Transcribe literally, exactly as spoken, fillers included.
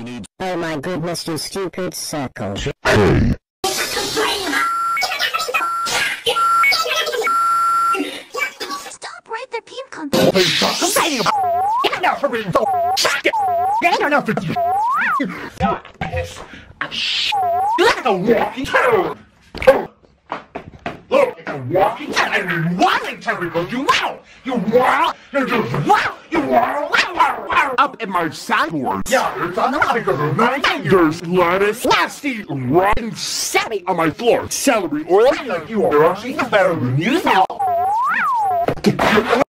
need... Oh my goodness, you stupid circle. Hey! Stop right there, Pete. Come Please stop complaining about... Get enough for being so... Get enough for... You're like a walking turtle! Look, it's a walking turtle! I mean, walking turtle because you wow! You wow! You just wow! You wow! Wow! Wow! Wow! Up in my sideboard! Yeah, it's on the line because of my fingers! Lettuce, nasty, rotten, savvy on my floor! Celery oil, like you are! You better than you know!